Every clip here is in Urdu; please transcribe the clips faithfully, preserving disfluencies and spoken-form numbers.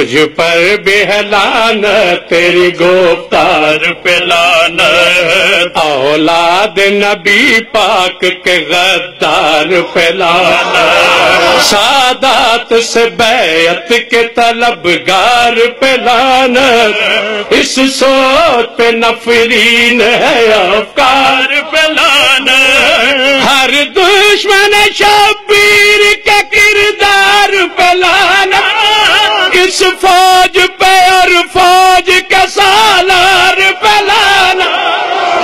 تجھ پر بھی ہے لعنت تیری گفتار پہ لعنت اولاد نبی پاک کے غدار پہ لعنت سادات سے بیعت کے طلبگار پہ لعنت اس سوچ پہ نفرین ہے افکار پہ لعنت ہر دشمن شبیر کے کردار پہ لعنت اس فوج پہ اور فوج کے سالار پہ لعنت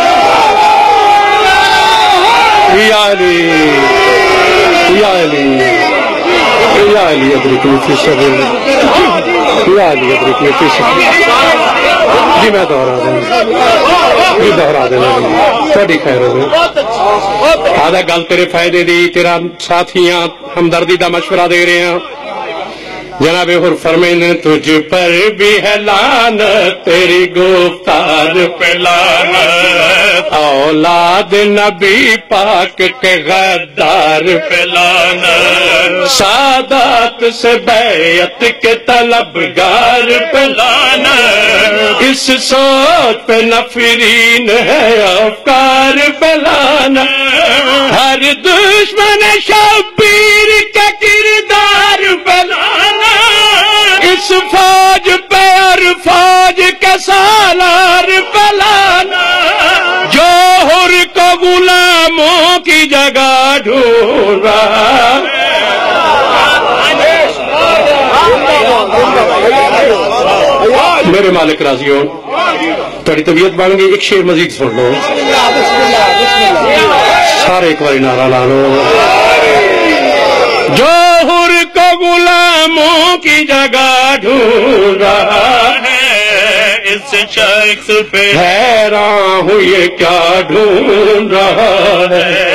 یا علی یا علی یا علی ادرکنی فی سبیل یا علی ادرکنی فی سبیل جی میں دہرا دینا جی دہرا دینا تھوڑی خیر ہوگی آدھا گل تیرے فائدے دی تیرا ساتھیاں ہمدردی دا مشورہ دے رہے ہیں جناب حر فرمائیں تجھ پر بھی ہے لعنت تیری گفتار پہ لعنت اولاد نبی پاک کے غدار پہ لعنت سادات سے بیعت کے طلبگار پہ لعنت اس سوچ پہ نفرین ہے افکار پہ لعنت ہر دشمن شبیر کے کردار پہ لعنت اس فوج پہ اور فوج کے سالار پہ لعنت جو حر کو غلاموں کی جگہ ڈھونڈ رہا میرے مالک راضی ہو تھوڑی طبیعت بن گئی ایک شعر مزید سن لو سارے ایک بار نعرہ لا لو جو حر کو غلاموں کی جگہ ڈھونڈ رہا ہے اس شخص پہ حیران ہوں یہ کیا ڈھونڈ رہا ہے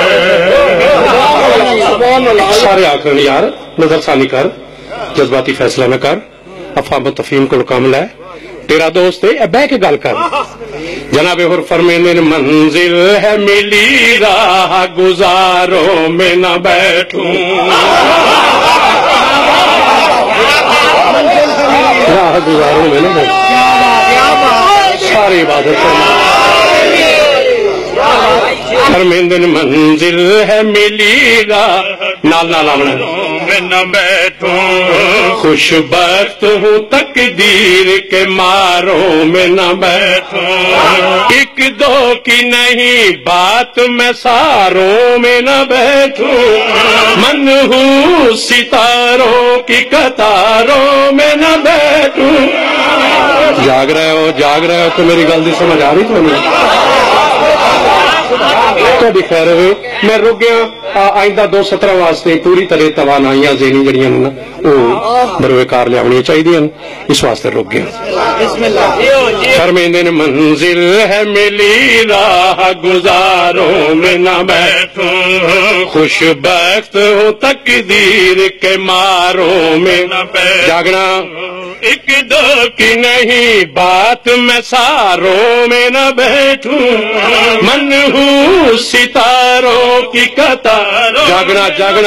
سارے آخر یار نظر ثانی کر جذباتی فیصلہ نہ کر افہام و تفہیم کو کامل ہے تیرا دوست ہے بہ کے گل کر جناب حر فرمائیں منزل ہے ملی راہ گزاروں میں نہ بیٹھوں راہ گزاروں میں نہ بیٹھوں ساری عبادت فرمائیں منزل ہے ملی راہ نال نال آمنا میں نہ بیٹھوں خوش بخت ہوں تقدیر کے ماروں میں نہ بیٹھوں ایک دو کی نہیں بات میں ساروں میں نہ بیٹھوں من ہوں ستاروں کی قطاروں میں نہ بیٹھوں جاگ رہے ہو جاگ رہے ہو تو میری گل دی سمجھ آ رہی تو نہیں تھوڑی خیر ہوئے میں رک گیا آئندہ دو سترہ واسطے پوری طرح توانائیاں ذہنی جڑیاں نا وہ بروے کار لیاونی چاہیے اس واسطے رک گیا فرمائیں منزل ہے ملی راہ گزاروں میں نہ بیٹھوں خوش بخت ہوں تقدیر کے ماروں میں نہ بیٹھوں جاگنا ایک دو کی نہیں بات میں ساروں میں نہ بیٹھوں من ہوں ستاروں کی قطاروں جاگنا جاگنا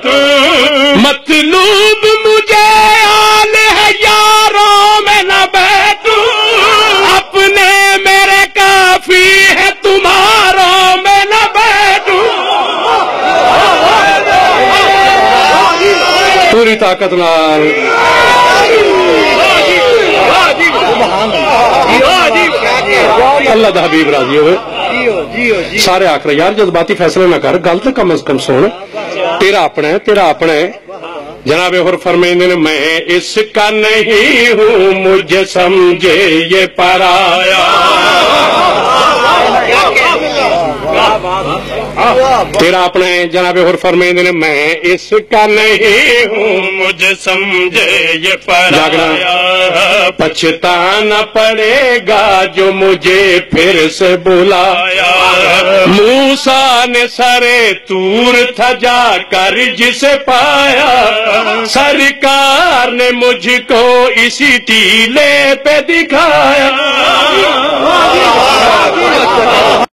مطلوب مجھے آل ہے یاروں میں نہ بیٹھوں اپنے میرے کافی ہے تمہاروں میں نہ بیٹھوں پوری طاقت نال اللہ دا حبیب راضی ہوئے سارے آخر یار جذباتی فیصلے نہ کر گل تو کم از کم سن تیرا اپنا ہے تیرا اپنا ہے جناب حر فرمائیں میں اس کا نہیں ہوں مجھے سمجھے یہ پرایا تیرا اپنا ہے جناب حر فرمائیں میں اس کا نہیں ہوں مجھے سمجھے یہ پرایا پچھتانا پڑے گا جو مجھے پھر سے بلایا موسیٰ نے سرے طور تھا جا کر جسے پایا سرکار نے مجھ کو اسی ٹیلے پہ دکھایا